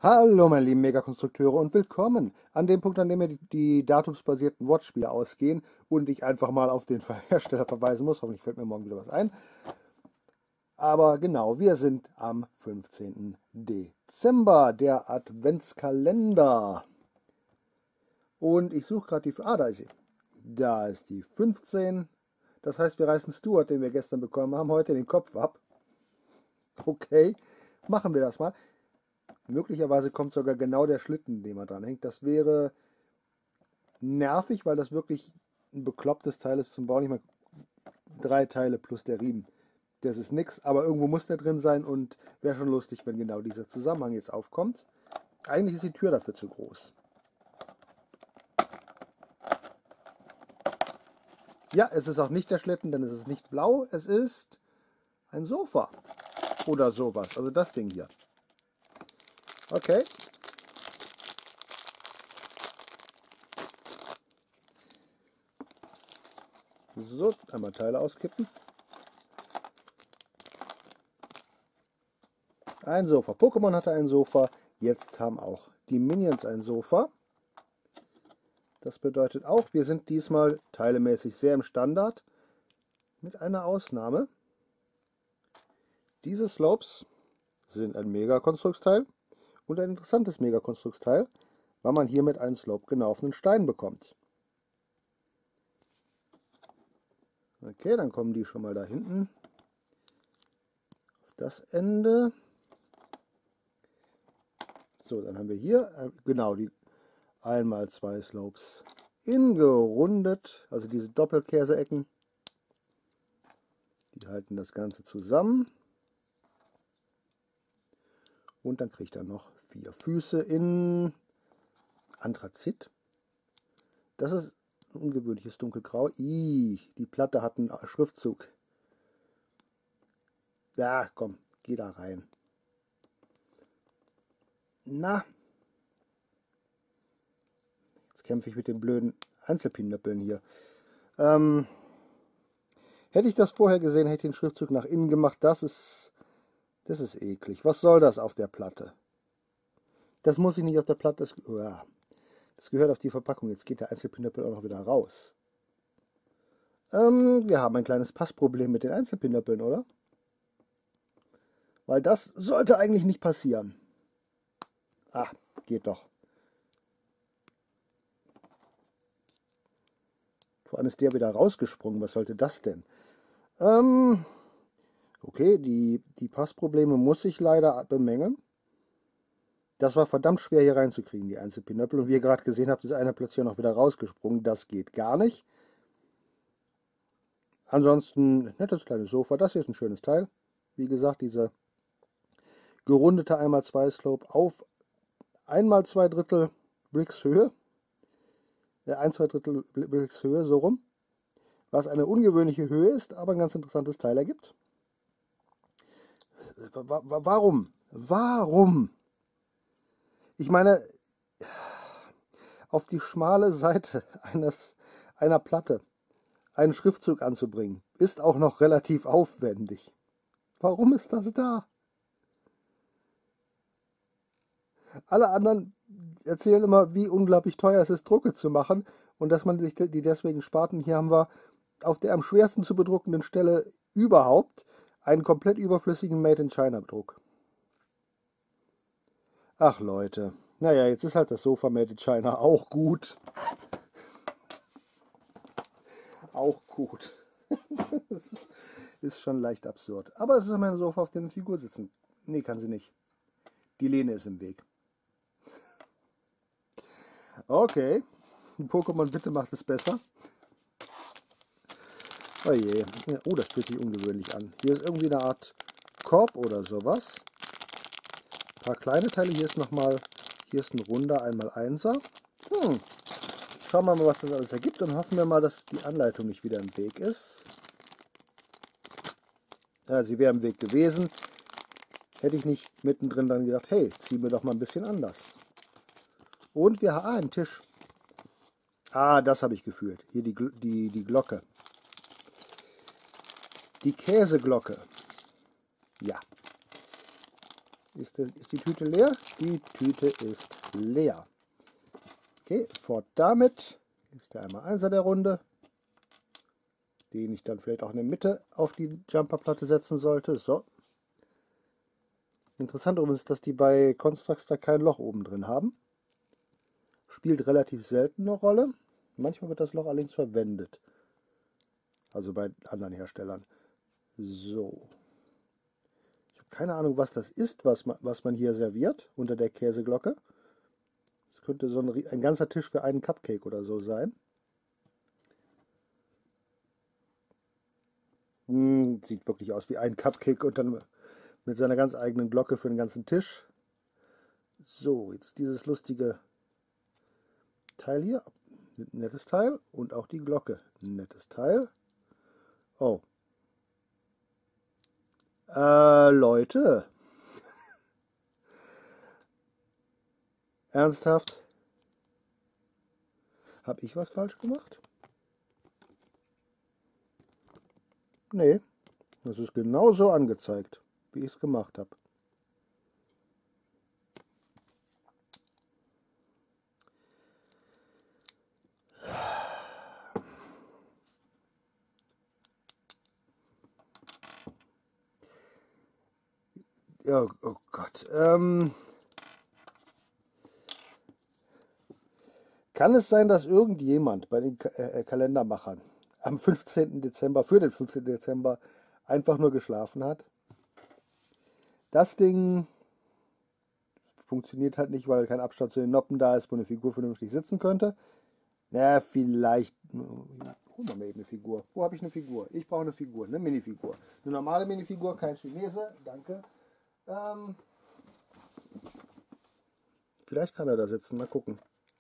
Hallo meine lieben Megakonstrukteure und willkommen an dem Punkt, an dem mir die datumsbasierten Wortspiele ausgehen und ich einfach mal auf den Hersteller verweisen muss. Hoffentlich fällt mir morgen wieder was ein. Aber genau, wir sind am 15. Dezember, der Adventskalender. Und ich suche gerade die... da ist sie. Da ist die 15. Das heißt, wir reißen Stuart, den wir gestern bekommen haben, heute den Kopf ab. Okay, machen wir das mal. Möglicherweise kommt sogar genau der Schlitten, den man dran hängt. Das wäre nervig, weil das wirklich ein beklopptes Teil ist zum Bauen. Ich meine, 3 Teile plus der Riemen. Das ist nix, aber irgendwo muss der drin sein und wäre schon lustig, wenn genau dieser Zusammenhang jetzt aufkommt. Eigentlich ist die Tür dafür zu groß. Ja, es ist auch nicht der Schlitten, denn es ist nicht blau. Es ist ein Sofa oder sowas. Also das Ding hier. Okay. So, einmal Teile auskippen. Ein Sofa. Pokémon hatte ein Sofa. Jetzt haben auch die Minions ein Sofa. Das bedeutet auch, wir sind diesmal teilemäßig sehr im Standard. Mit einer Ausnahme. Diese Slopes sind ein Mega-Konstrukteil und ein interessantes Mega-Konstrukteil, weil man hiermit einen Slope genau auf einen Stein bekommt. Okay, dann kommen die schon mal da hinten auf das Ende. So, dann haben wir hier genau die 1x2 Slopes gerundet, also diese Doppelkäseecken. Die halten das Ganze zusammen. Und dann kriegt er noch 4 Füße in Anthrazit. Das ist ein ungewöhnliches Dunkelgrau. Die Platte hat einen Schriftzug. Ja, komm, geh da rein. Na. Jetzt kämpfe ich mit den blöden Einzelpinöppeln hier. Hätte ich das vorher gesehen, hätte ich den Schriftzug nach innen gemacht. Das ist eklig. Was soll das auf der Platte? Das muss ich nicht auf der Platte. Das gehört auf die Verpackung. Jetzt geht der Einzelpinöppel auch noch wieder raus. Wir haben ein kleines Passproblem mit den Einzelpinöppeln, oder? Weil das sollte eigentlich nicht passieren. Ah, geht doch. Vor allem ist der wieder rausgesprungen. Was sollte das denn? Okay, die Passprobleme muss ich leider bemängeln. Das war verdammt schwer hier reinzukriegen, die Einzelpinöppel. Und wie ihr gerade gesehen habt, ist einer plötzlich noch wieder rausgesprungen. Das geht gar nicht. Ansonsten, nettes kleines Sofa. Das hier ist ein schönes Teil. Wie gesagt, diese gerundete 1x2 Slope auf 1x2 Drittel Bricks Höhe. 1/2 Drittel Bricks Höhe, so rum. Was eine ungewöhnliche Höhe ist, aber ein ganz interessantes Teil ergibt. Warum? Warum? Ich meine, auf die schmale Seite einer Platte einen Schriftzug anzubringen, ist auch noch relativ aufwendig. Warum ist das da? Alle anderen erzählen immer, wie unglaublich teuer es ist, Drucke zu machen und dass man sich die deswegen spart. Und hier haben wir auf der am schwersten zu bedruckenden Stelle überhaupt einen komplett überflüssigen Made in China Druck. Ach Leute, naja, jetzt ist halt das Sofa Made in China auch gut. Auch gut. Ist schon leicht absurd. Aber es ist mein Sofa, auf dem eine Figur sitzen. Nee, kann sie nicht. Die Lehne ist im Weg. Okay. Pokémon, bitte macht es besser. Oh je. Oh, das fühlt sich ungewöhnlich an. Hier ist irgendwie eine Art Korb oder sowas. Ein paar kleine Teile. Hier ist nochmal, hier ist ein runder 1x1er. Schauen wir mal, was das alles ergibt und hoffen wir mal, dass die Anleitung nicht wieder im Weg ist. Ja, sie wäre im Weg gewesen. Hätte ich nicht mittendrin dann gedacht, hey, ziehen wir doch mal ein bisschen anders. Und wir haben einen Tisch. Ah, das habe ich gefühlt. Hier die Glocke. Die Käseglocke. Ja. Ist die Tüte leer? Die Tüte ist leer. Okay, fort damit. Ist der einmal Einser der Runde, den ich dann vielleicht auch in der Mitte auf die Jumperplatte setzen sollte. So. Interessant übrigens ist, dass die bei Construx da kein Loch oben drin haben. Spielt relativ selten eine Rolle. Manchmal wird das Loch allerdings verwendet. Also bei anderen Herstellern. So. Ich habe keine Ahnung, was das ist, was man hier serviert unter der Käseglocke. Das könnte so ein ganzer Tisch für einen Cupcake oder so sein. Sieht wirklich aus wie ein Cupcake und dann mit seiner ganz eigenen Glocke für den ganzen Tisch. So, jetzt dieses lustige Teil hier. Nettes Teil. Und auch die Glocke. Nettes Teil. Oh. Leute. Ernsthaft? Habe ich was falsch gemacht? Nee. Das ist genauso angezeigt, wie ich es gemacht habe. Ja, oh Gott. Kann es sein, dass irgendjemand bei den Kalendermachern am 15. Dezember, für den 15. Dezember, einfach nur geschlafen hat? Das Ding funktioniert halt nicht, weil kein Abstand zu den Noppen da ist, wo eine Figur vernünftig sitzen könnte. Na, vielleicht. Holen wir mal eben eine Figur. Wo habe ich eine Figur? Ich brauche eine Figur, eine Minifigur. Eine normale Minifigur, kein Chinese. Danke. Vielleicht kann er da sitzen. Mal gucken.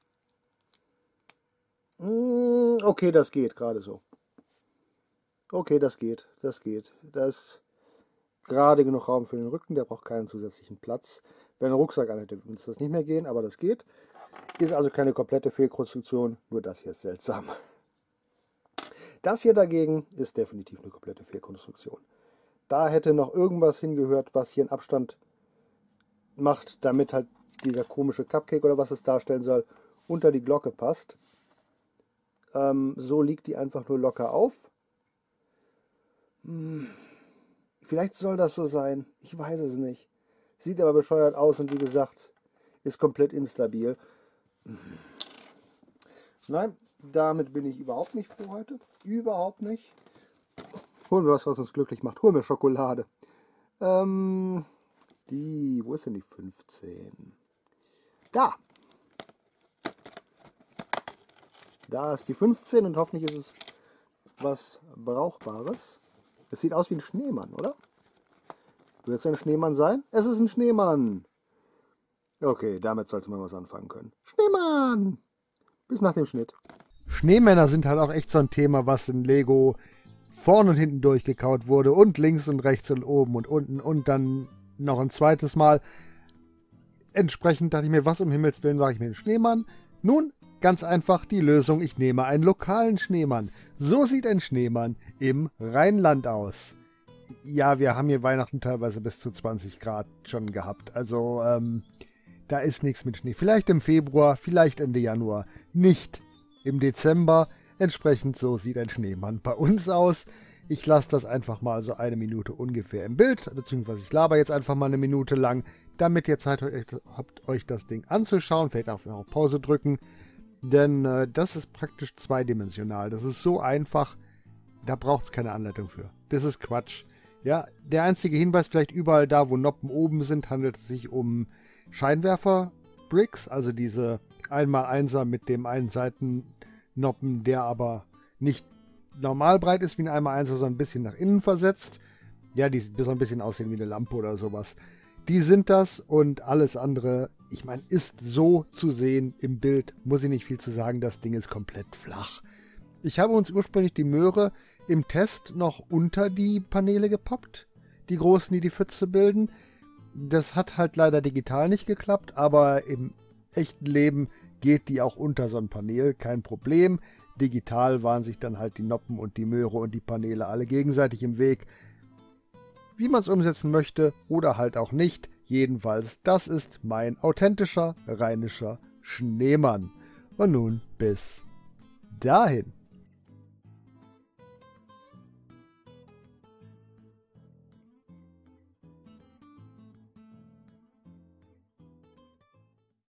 Okay, das geht gerade so. Okay, das geht. Das geht. Da ist gerade genug Raum für den Rücken. Der braucht keinen zusätzlichen Platz. Wenn ein Rucksack anhätte, würde es das nicht mehr gehen, aber das geht. Ist also keine komplette Fehlkonstruktion. Nur das hier ist seltsam. Das hier dagegen ist definitiv eine komplette Fehlkonstruktion. Da hätte noch irgendwas hingehört, was hier einen Abstand macht, damit halt dieser komische Cupcake oder was es darstellen soll, unter die Glocke passt. So liegt die einfach nur locker auf. Vielleicht soll das so sein. Ich weiß es nicht. Sieht aber bescheuert aus und wie gesagt, ist komplett instabil. Nein, damit bin ich überhaupt nicht froh heute. Überhaupt nicht. Holen wir was uns glücklich macht. Holen wir Schokolade. Wo ist denn die 15? Da! Da ist die 15 und hoffentlich ist es was Brauchbares. Es sieht aus wie ein Schneemann, oder? Wird es ein Schneemann sein? Es ist ein Schneemann! Okay, damit sollte man was anfangen können. Schneemann! Bis nach dem Schnitt. Schneemänner sind halt auch echt so ein Thema, was in Lego vorne und hinten durchgekaut wurde und links und rechts und oben und unten und dann noch ein zweites Mal. Entsprechend dachte ich mir, was um Himmels Willen mache ich mit dem Schneemann? Nun, ganz einfach die Lösung, ich nehme einen lokalen Schneemann. So sieht ein Schneemann im Rheinland aus. Ja, wir haben hier Weihnachten teilweise bis zu 20 Grad schon gehabt. Also, da ist nichts mit Schnee. Vielleicht im Februar, vielleicht Ende Januar. Nicht im Dezember. Entsprechend so sieht ein Schneemann bei uns aus. Ich lasse das einfach mal so eine Minute ungefähr im Bild, beziehungsweise ich laber jetzt einfach mal eine Minute lang, damit ihr Zeit habt, euch das Ding anzuschauen. Vielleicht auch auf Pause drücken, denn das ist praktisch zweidimensional. Das ist so einfach, da braucht es keine Anleitung für. Das ist Quatsch. Ja, der einzige Hinweis, vielleicht überall da, wo Noppen oben sind, handelt es sich um Scheinwerfer-Bricks, also diese 1x1er mit dem einen Seitennoppen, der aber nicht normal breit ist wie ein 1x1er, sondern ein bisschen nach innen versetzt. Ja, die so ein bisschen aussehen wie eine Lampe oder sowas. Die sind das und alles andere, ich meine, ist so zu sehen im Bild, muss ich nicht viel zu sagen, das Ding ist komplett flach. Ich habe uns ursprünglich die Möhre im Test noch unter die Paneele gepappt, die großen, die die Pfütze bilden. Das hat halt leider digital nicht geklappt, aber im echten Leben geht die auch unter so ein Paneel, kein Problem. Digital waren sich dann halt die Noppen und die Möhre und die Paneele alle gegenseitig im Weg. Wie man es umsetzen möchte oder halt auch nicht, Jedenfalls, das ist mein authentischer rheinischer Schneemann. Und nun bis dahin.